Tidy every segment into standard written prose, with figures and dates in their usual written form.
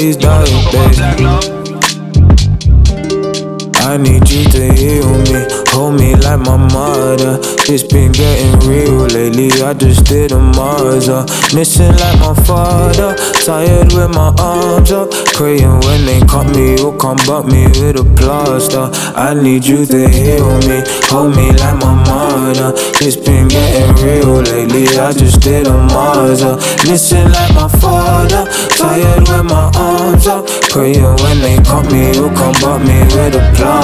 these dark days. I need you to heal me, hold me like my mother. It's been getting real lately, I just did a Mars missing like my father, tired with my arms up, praying when they cut me, you'll come butt me with a plaster. I need you to heal me, hold me like my mother. It's been getting real lately, I just did a Mars missing like my father, tired with my arms up, praying when they cut me, you'll come butt me with a plaster.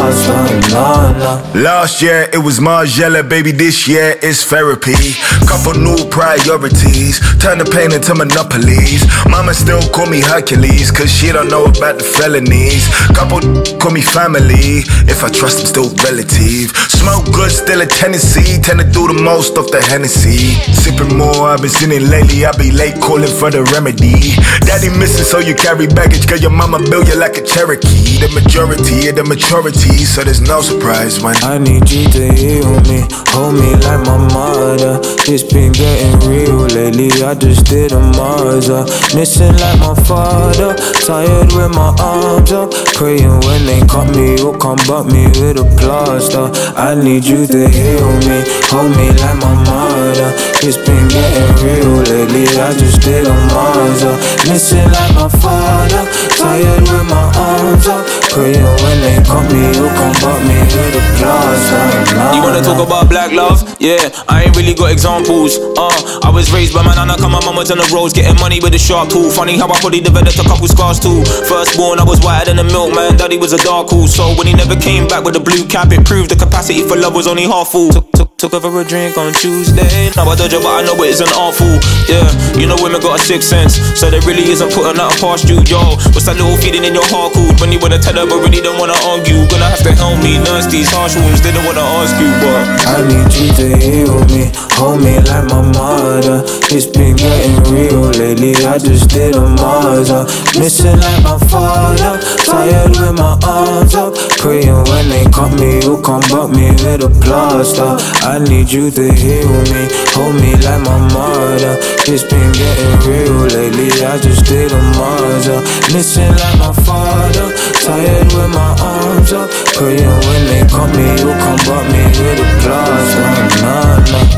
Last year it was Margiela, baby, this year it's therapy. Couple new priorities, turn the pain into monopolies. Mama still call me Hercules, cause she don't know about the felonies. Couple call me family, if I trust them still relative. Smoke good, still a tendency, tend to do the most of the Hennessy. Sipping more, I've been sinning lately, I be late calling for the remedy. Daddy missing so you carry baggage, cause your mama built you like a Cherokee. The majority of the maturity, so there's no surprise when I need you to heal me, hold me like my mother. It's been getting real lately, I just did a Mars missing like my father, tired with my arms up, praying when they cut me, you'll come butt me with a plaster. I need you to heal me, hold me like my mother. It's been getting real lately, I just did a Mars missing like my father, tired with my arms up, praying when they cut me, you'll come butt me with a plaster. You wanna talk about black love? Yeah, I ain't really got examples. I was raised by my nana, come my mama on the roads, getting money with a sharp tool. Funny how I probably developed a couple scars too. Firstborn, I was whiter than the milk, man. Daddy was a dark horse, so when he never came back with a blue cap, it proved the capacity for love was only half full. Took her for a drink on Tuesday. Now I dodge her, but I know it isn't awful. Yeah, you know women got a sixth sense, so there really isn't putting nothing past you, yo. What's that little feeling in your heart called? When you wanna tell her, but really don't wanna argue. Gonna have to help me nurse these harsh wounds, didn't wanna ask you, but I need you to heal me, hold me like my mother. It's been getting real lately, I just did a Mars missing like my father, tired with my arms up, praying when they cut me, you'll come butt me with a plaster. I need you to heal me, hold me like my mother. It's been getting real lately, I just did a Mars missing like my father, tired with my arms up, praying when they cut me, you'll come butt me with a plaster. Nah, nah.